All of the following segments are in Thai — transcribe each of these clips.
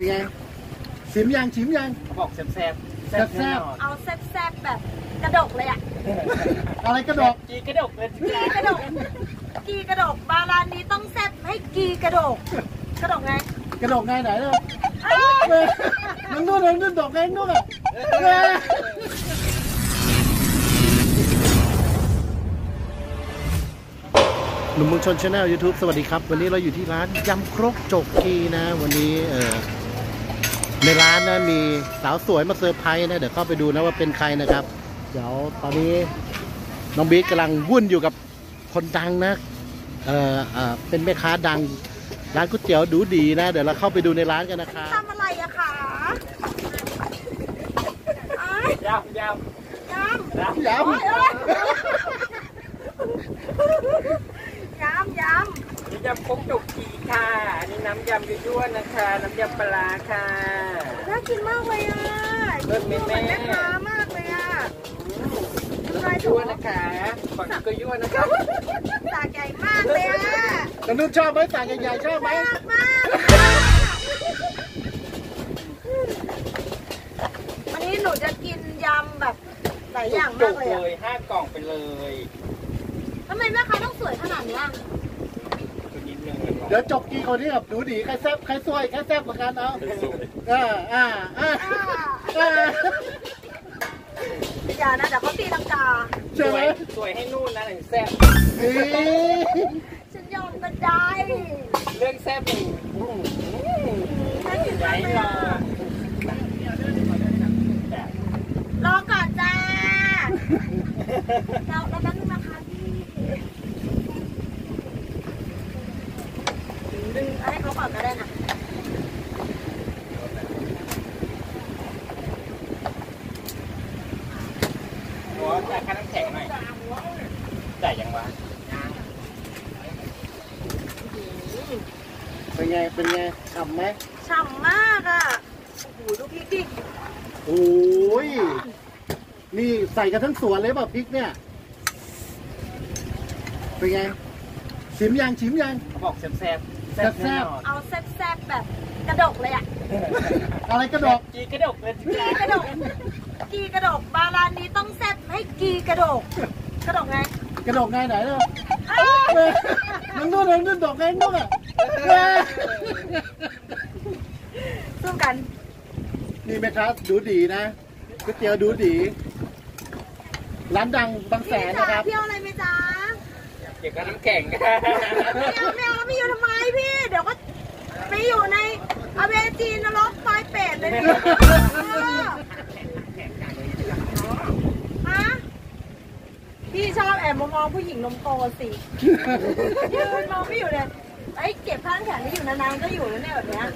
ไงชิมยังบอกแซ่บเอาแซ่บแบบกระดกเลยอะอะไรกระดกกีกระดกเลยกีกระดกบาลานนี้ต้องแซ่บให้กีกระดกไงไหนเลยนั่งนู่นดอกไงนู่นอ่ะหนุ่มเมืองชนชาแนล YouTube สวัสดีครับวันนี้เราอยู่ที่ร้านยำครกจกกีนะวันนี้ในร้านนะมีสาวสวยมาเซอร์ไพรส์นะเดี๋ยวเข้าไปดูนะว่าเป็นใครนะครับเดี๋ยวตอนนี้น้องบิ๊กกำลังวุ่นอยู่กับคนดังนะเป็นแม่ค้าดังร้านก๋วยเตี๋ยวดูดีนะเดี๋ยวเราเข้าไปดูในร้านกันนะครับทำอะไรอะคะยำครกจกกีค่ะอันนี้น้ำยำยั่วๆนะคะน้ำยำปลาค่ะน่ากินมากเลยอะเหมือนแม่ค้ามากเลยอะยั่วนะคะฝั่งก็ยั่วนะคะสากใหญ่มากเลยอะน้องนุ่นชอบไหมสากใหญ่ชอบไหมมากวันนี้หนูจะกินยำแบบหลายอย่างมากเลย 5 กล่องไปเลยทำไมแม่ค้าต้องสวยขนาดนี้เดี๋ยวจบกี่คนที่แบบดูดีใครแซ่บใครสวยใครแซ่บเหมือนกันเอาอย่านะเดี๋ยวเขาตีลังกาใช่ไหมสวยให้นู่นนะถึงแซ่บฉันยอมก็ได้เรื่องแซ่บน่ากินมากเลยรอก่อนจ้าเราแป๊บนึงนะคะพี่ดึงให้เขาก่อนก็ได้นะหัวจ่ายค่าน้ำแข็งหน่อยจ่ายยังวะเป็นไงฉ่ำไหมฉ่ำมากอ่ะโอ้โหดูพริกดิโอ้ยนี่ใส่กันทั้งสวนเลยแบบพริกเนี่ยเป็นไงชิมยังบอกแซ่บเอาแซ่บแบบกระดกเลยอะอะไรกระดกกีกระดกเลยกีกระดกบาลานนี้ต้องแซ่บให้กีกระดกไงไหนเลยนั่งนู่นดอกไงนู่นอ่ะร่วมกันนี่แม่ค้าดูดีนะก๋วยเตี๋ยวดูดีร้านดังบางแสนนะครับเที่ยวอะไรไหมจ๊ะเกี่ยวกับน้ำแข็งไม่เอาแล้วพี่อยู่ทำไมพี่เดี๋ยวก็ไปอยู่ในอเวจีนรกไฟเป็ดเลยฮะพี่ชอบแอบมองผู้หญิงนมโตสิยืนมองพี่อยู่เลยไอ้เก็บผ้าแขนที่อยู่นานๆก็อยู่แล้วเนี่ยแบบเนี้ย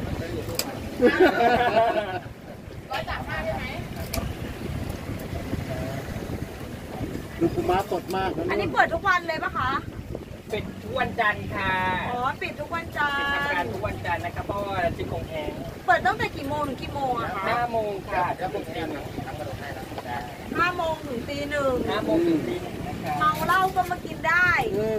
135ใช่ไหมดูปูม้าสดมากอันนี้เปิดทุกวันเลยปะคะปิดทุกวันจันทร์ค่ะอ๋อปิดทุกวันจันทร์ทำงานทุกวันจันทร์นะครับเพราะว่าจิโกงแห้งเปิดตั้งแต่กี่โมงถึงกี่โมงอะคะ 5 โมงค่ะจะเป็นตี 5 โมงถึงตี 1 5 โมงถึงตี 1เมาเหล้าก็มากินได้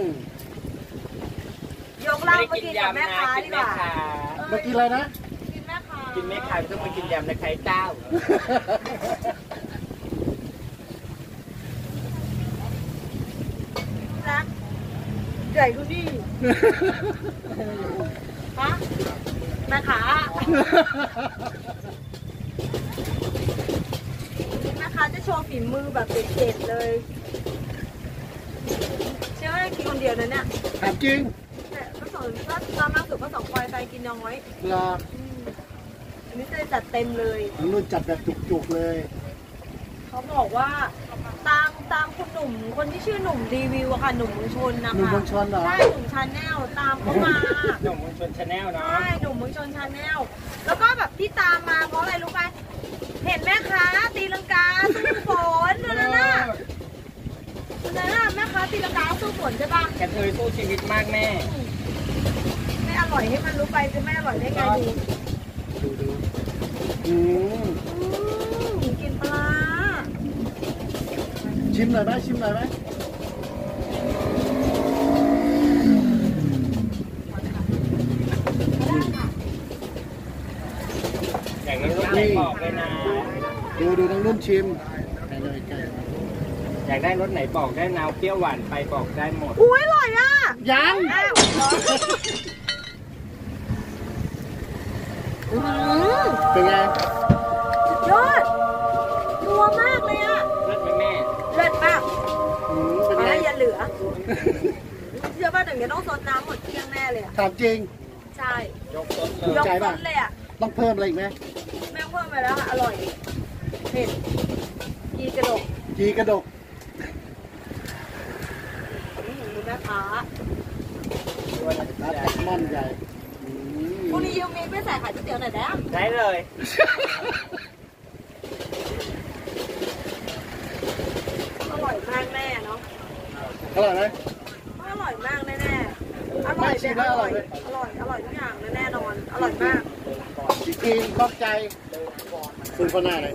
ยกเหล้ามากินกับแม่ค้าดีกว่ามากินอะไรนะกินแม่ค้าไม่ต้องมากินยำนะใครเจ้านะใหญ่ดูดิฮะแม่ค้าจะโชว์ฝีมือแบบเด็ดๆเลยใช่ไหมกินคนเดียวนะเนี่ยถามจริงแต่ก็สอนก็ตามมากสุดก็2 คนไปกินน้อยรออันนี้จะจัดเต็มเลยนุ่นจัดแบบจุกๆเลยเขาบอกว่าตามคุณหนุ่มคนที่ชื่อหนุ่มรีวิวอะค่ะหนุ่มเมืองชนนะคะหนุ่มเมืองชนเหรอใช่หนุ่มชาแนลตามเขามาหนุ่มเมืองชนชาแนลเนาะใช่หนุ่มเมืองชนชาแนลแล้วก็แบบที่ตามมาเพราะอะไรรู้ไหมเห็นแม่ค้าตีลังกาสู้ฝนนั่นน่ะแม่ค้าตีลังกาสู้ฝนใช่ป่ะกระเทยสู้ชีวิตมากแม่ไม่อร่อยให้มันรู้ไปจะไม่อร่อยได้ไงดูกินปลาชิมหน่อยไหมอยากได้รสไหนบอกเลยนะดูน้องนุ่นชิมใกล้อยากได้รสไหนบอกได้นาวเปรี้ยวหวานไปบอกได้หมดอุ้ยอร่อยอ่ะๆยังอ้าวเหรอเป็นไงยอดนัวมากเลยอ่ะรสไหมแม่เลิศมากเป็นขอไงให้อย่าเหลือเชื่อป่ะเดี๋ยวต้องซดน้ำหมดเกลี้ยงแน่เลยอ่ะถามจริงใช่ยกต้นเลยยกใจซป่ะดเลยอ่ะต้องเพิ่มอะไรอีกไหมแม่งเพิ่มไปแล้วค่ะอร่อยเผ็ดกีกระดกจีกระดกดูแม่ค้ารับแซลมอนใหญ่พรุ่งนี้ยูมีไปใส่ขายก๋วยเตี๋ยวหน่อยได้ได้เลยอร่อยมากแน่เนาะอร่อยไหมอร่อยมากแน่ๆอร่อยไม่ชิมแล้วอร่อยไหมอร่อยทุกอย่างแน่นอนอร่อยมากจริงๆขอบใจคุณพ่อหน้าเลย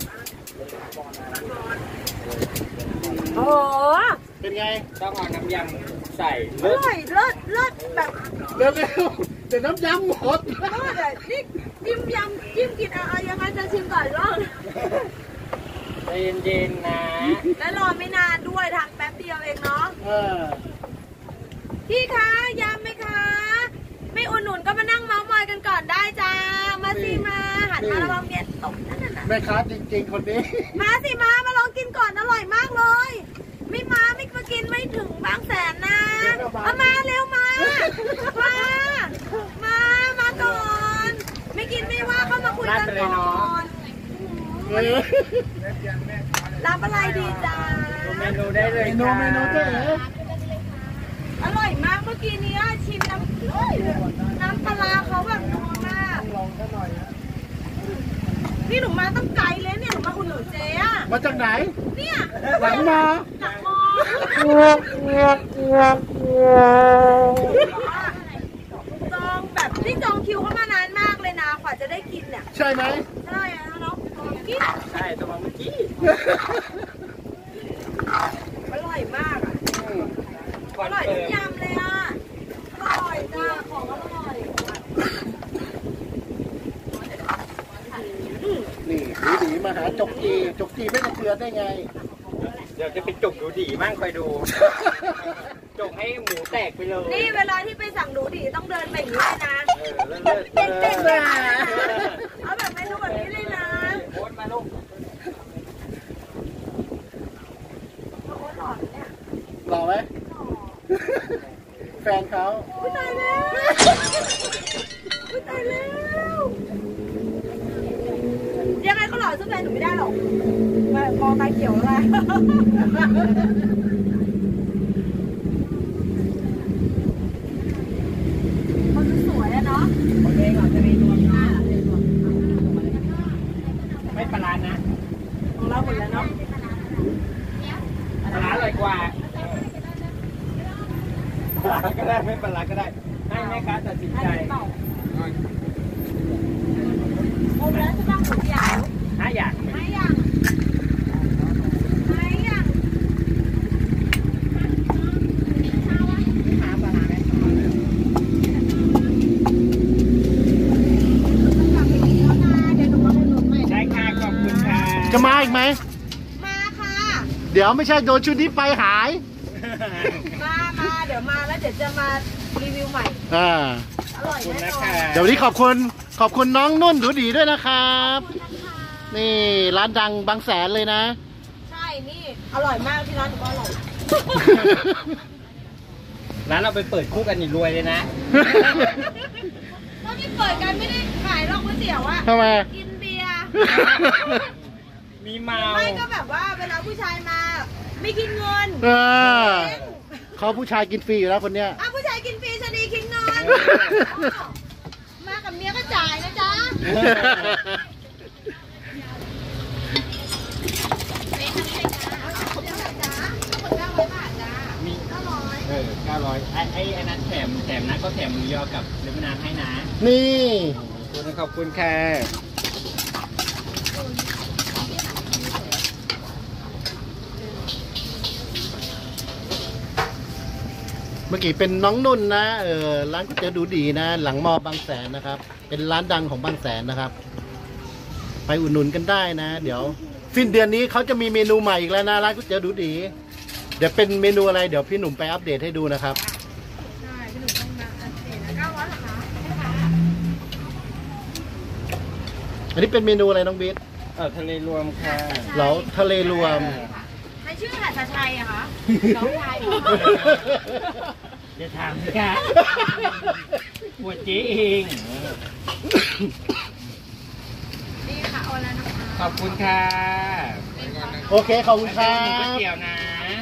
โอ้โหเป็นไงต้องเอาน้ำยำใส่อเลือดร่อยเลิศแบบเร็วๆเดี๋ยวน้ำยำหมดเลิศเลยนี่จิ้มยำจิ้มกินเอายังไงจะชิมก่อนรอบใจเย็นๆนะแล้วรอไม่นานด้วยทำแป๊บเดียวเองเนาะเออพี่คะยำไหมคะ ไม่อุ่นหนุนก็มานั่งเมาส์มอยกันก่อนได้จ้า มาสิมาหันมาระวังเมียตกนั่นน่ะแม่ค้าจริงๆคนนี้มาสิมาลองกินก่อนอร่อยมากเลย ไม่มากินไม่ถึงบางแสนนะเอามาเร็วมาก่อน ไม่กินไม่ว่าเข้ามาคุยกันก่อนเออรับอะไรดีจ้าดูเมนูได้เลยเมนูค่ะเมนูเจ๊อร่อยมากเมื่อกี้นี้ชิมน้ำปลาร้าเขาแบบนัวมากนี่หนูมาตั้งไกลเลยเนี่ยหนูมาอุ่นหนุนเจ๊อะมาจากไหนเนี่ยหลังมาหลังมอจองแบบนี่จองคิวเข้ามานานมากเลยนะกว่าจะได้กินเนี่ยใช่ไหมใช่อะเนาะกินใช่ตัวเมื่อกี้อร่อยมากอะก่ออนร่อยเปิทุดกยำเลยอ่ะอร่อยจ้าของอร่อยนี่ดีมาหาจกจีไม่กระเทือนได้ไงเดี๋ยวจะไปจุกดูดีบ้างคอยดู จุกให้หมูแตกไปเลยนี่เวลาที่ไปสั่งดูดีต้องเดินไปอย่างนี้เลยนะเลิศเต้นเลยเอาแบบเมนูแบบนี้เลยนะโอ๊ตมาลูกโอ้หล่อเนี่ยหล่อไหมแฟนเขาอุ้ยตายแล้วอุ้ยตายแล้วยังไงก็หล่อสู้แฟนหนูไม่ได้หรอกมองตาเขียวแล้วคนสวยอะเนาะโอเคก่อนจะมีรวมนะไม่ปลาร้านะของเราหมดแล้วเนาะปลาร้าอร่อยกว่าปลาร้าก็ได้ไม่ปลาร้าก็ได้ให้แม่ค้าตัดสินใจอมแล้วจะต้องหมูใหญ่ถ้าอยากไม่ยังไม่ยังได้ค่ะขอบคุณค่ะจะมาอีกไหมมาค่ะเดี๋ยวไม่ใช่โดนชุดนี้ไปหายมาเดี๋ยวมาแล้วเดี๋ยวจะมารีวิวใหม่อ่าอร่อยขอบคุณแน่นะนอนคะเดี๋ยววันนี้ขอบคุณน้องนุ่นดูดีด้วยนะครับ นี่ร้านดังบางแสนเลยนะใช่ นี่ อร่อยมากที่ร้านหนูก็อร่อยร้านเราไปเปิดคู่กันนี่รวยเลยนะตอนที่เปิดกันไม่ได้ขายหรอกก๋วยเตี๋ยวอะทำไมกินเบียร์มีเมาไม่ก็แบบว่าเวลาผู้ชายมา ไม่กินเงินเออเขาผู้ชายกินฟรีอยู่แล้วคนเนี้ยอ่ะผู้ชายกินฟรีชะนีกินเงินมากับเมียก็จ่ายนะจ๊ะมี900ไอ้นั้นแถมนะก็แถมหมูยอกับเลมอนานให้นะนี่ขอบคุณค่ะเมื่อกี้เป็นน้องนุ่นนะร้านก๋วยเตี๋ยวดูดีนะ หลังมอบางแสนนะครับ เป็นร้านดังของบางแสนนะครับไปอุดหนุนกันได้นะ เดี๋ยวสิ้นเดือนนี้เขาจะมีเมนูใหม่อีกแล้วนะร้านก๋วยเตี๋ยวดูดีเดี๋ยวเป็นเมนูอะไรเดี๋ยวพี่หนุ่มไปอัปเดตให้ดูนะครับใช่พี่หนุ่มต้องมาอัปเดตนะ900เหรอคะอันนี้เป็นเมนูอะไรน้องบิ๊กทะเลรวมค่ะเหลาทะเลรวมใครชื่อหัสชัยอะคะน้องชายจะถามกันปวดเจ๊เองนี่ค่ะโอแล้วนะคะขอบคุณค่ะโอเคขอบคุณครัก๋วยบเตี๋ยวนะ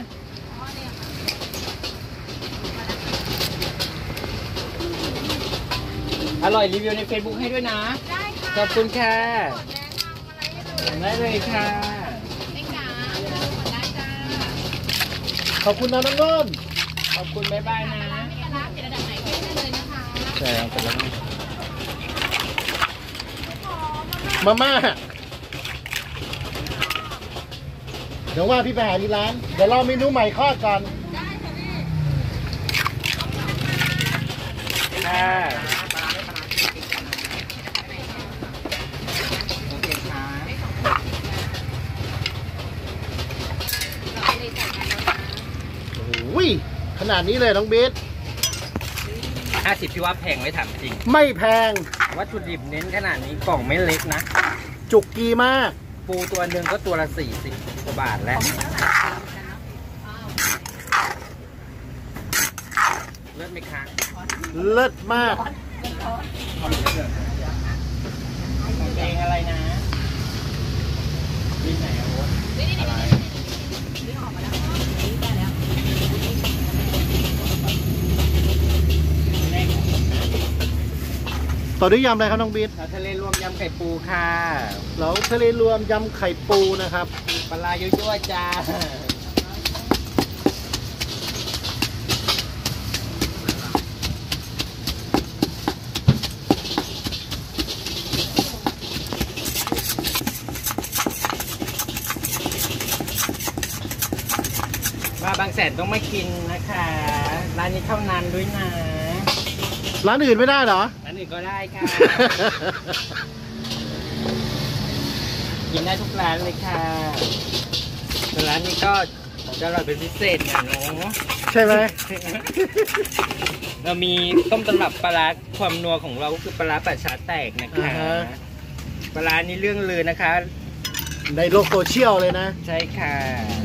อร่อยรีวิวใน Facebook ให้ด้วยนะได้ค่ะขอบคุณค่ะแนะนำอะไรให้ดูได้เลยค่ะเอ็งจ๋าเดินหมดได้จ้าขอบคุณนะน้องนุ่นขอบคุณบ๊ายบายนะไม่กระลับเดี๋ยวระดับไหนขึ้นได้เลยนะคะใช่ครับเป็นแล้วมาม่าเดี๋ยวว่าพี่ไปหาที่ร้านเดี๋ยวรอเมนูใหม่คลอดก่อนค่ะโอเคค่ะโอ้ยขนาดนี้เลยน้องบิ๊ก 50พี่ว่าแพงไหมถามจริงไม่แพงวัตถุดิบเน้นขนาดนี้กล่องไม่เล็กนะจุกกีมากปูตัวหนึ่งก็ตัวละ40 กว่าบาทแล้ว เลิศไหมคะเลิศมากของตัวเองอะไรนะวินไหนอะโอ๊ตอะไรต่อด้วยยำอะไรครับน้องบิ๊กเราทะเลรวมยำไข่ปูค่ะแล้วทะเลรวมยำไข่ปูนะครับปลายั่วๆจ้า มาบางแสนต้องมากินนะคะ ร้านนี้เท่านั้นด้วยนะร้านอื่นไม่ได้เหรอร้านอื่นก็ได้ค่ะ กินได้ทุกร้านเลยค่ะแต่ร้านนี้ก็จะอร่อยเป็นพิเศษนะเนาะใช่ไหมเรามีต้มตำรับปลาร้าความนัวของเราก็คือปลาร้าป่าช้าแตกนะคะปลาร้านี้เรื่องลือนะคะในโลกโซเชียลเลยนะใช่ค่ะ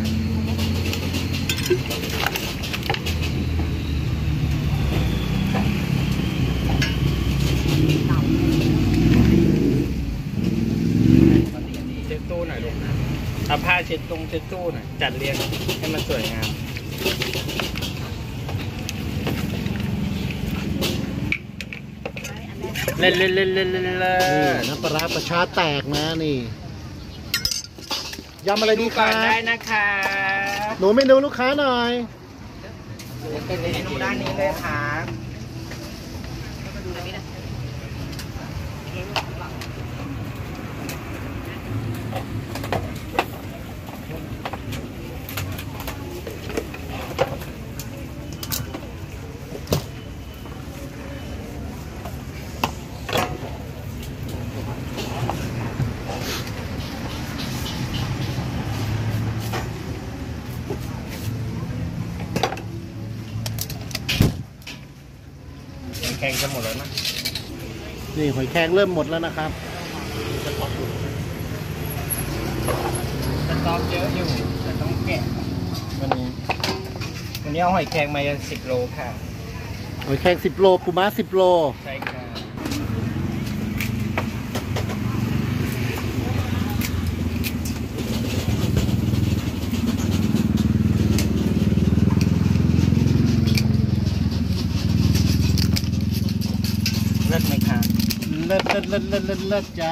เช็ดตู้หน่อยลูกเอาผ้าเช็ดตรงเช็ดตู้หน่อยจัดเรียงให้มันสวยงาม เล่นนี่น้ำปลาร้าประชาแตกนะนี่ยำอะไรดูดีคก่อรันได้บนะคะหนูเมนูลูกค้าหน่อยเป็นเมนูด้านนี้เลยครับ แกงจะหมดแล้วนะนี่หอยแครงเริ่มหมดแล้วนะครับสต๊อกเยอะอยู่แต่ต้องแกะวันนี้วันนี้เอาหอยแครงมา10 โลค่ะหอยแครง10 โลปูม้า10 โลใช่ค่ะเลิศไหมคะเลิศเลิศจ้า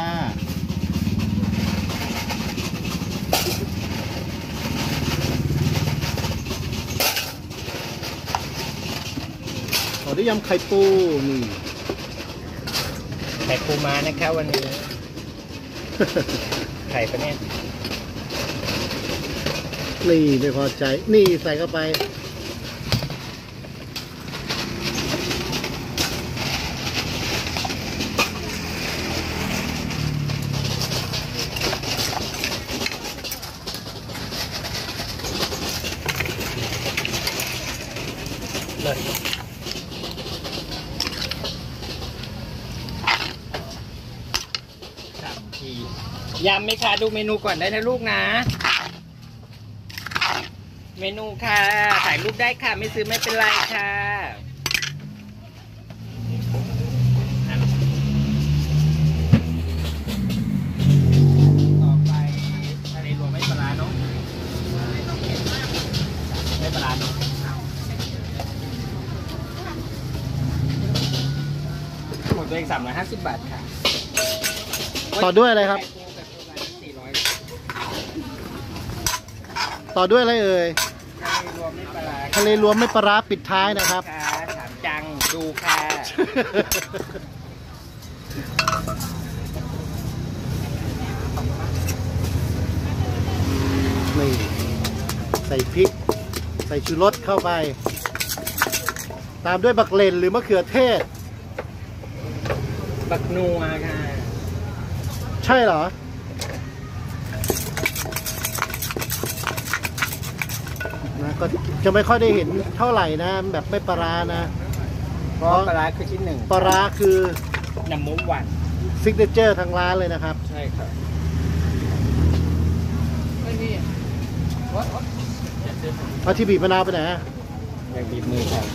ขอด้วยยำไข่ปูนี่ไข่ปูม้านะคะวันนี้ ไข่ปะเนี่ยนี่ไม่พอใจ นี่ใส่เข้าไป 3 ทียำไหมคะดูเมนูก่อนได้นะลูกนะ เมนูค่ะถ่ายรูปได้ค่ะไม่ซื้อไม่เป็นไรค่ะต่อไปทะเลรวมไม่ปลาร้าเนาะไม่ปลาร้าเนาะหมดตัวเอง350 บาทค่ะต่อด้วยอะไรครับ ต่อด้วยอะไรเอ่ยทะเลรวมไม่ปลาร้าทะเลรวมไม่ปลาร้าปิดท้ายนะครับค่ะถามจังดูค่ะนี่ใส่พริก ใส่ชูรสเข้าไป ตามด้วยบักเลนหรือมะเขือเทศบักนัวค่ะใช่เหรอ นะก็จะไม่ค่อยได้เห็นเท่าไหร่นะ แบบไม่ปลาร้านะเพราะปลาร้าคือชิ้นหนึ่งปลาร้าคือน้ำมุ้งหวานซิกเนเจอร์ทางร้านเลยนะครับใช่ครับเอาที่บีบมะนาวไปไหนอะยังบีบมือค่ะ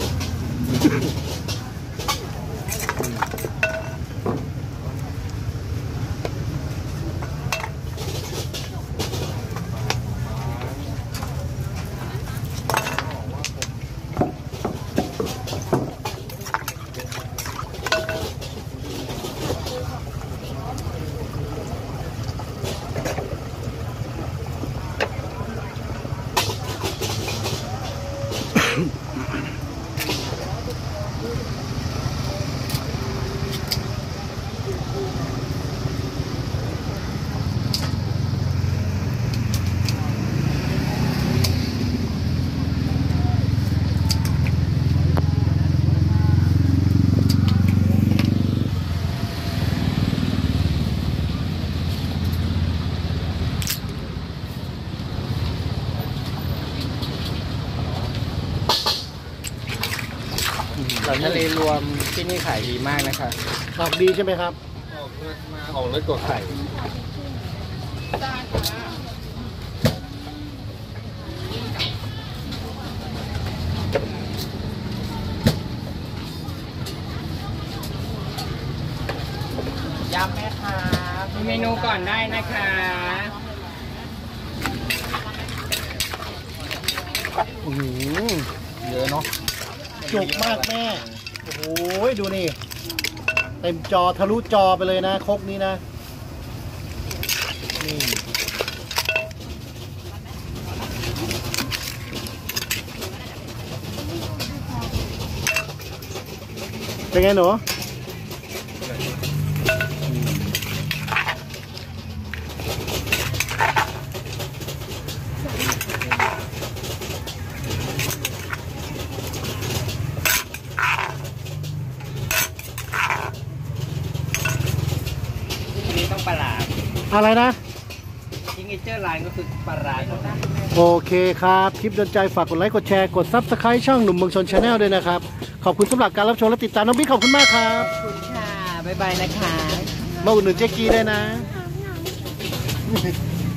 ทะเลรวมที่นี่ขายดีมากนะคะออกดีใช่ไหมครับออกเลือดกว่าไข่ยำไหมคะมีเมนูก่อนได้นะคะอื้อหือเยอะเนาะจุกมากแม่ โอ้โหดูนี่ เต็มจอทะลุจอไปเลยนะครกนี้นะ นี่ เป็นไงหนูที่นี่ต้องปลาร้าอะไรนะซิกเนเจอร์ไลน์ก็คือปลาร้าเท่านั้นโอเคครับ คลิปโดนใจฝากกดไลค์กดแชร์กด Subscribe ช่องหนุ่มเมืองชนชาแนลด้วยนะครับ ขอบคุณสำหรับการรับชมและติดตามน้องบิ๊กขอบคุณมากครับขอบคุณค่ะ บ๊ายบายนะคะมาอุดหนุนเจ๊กีได้นะ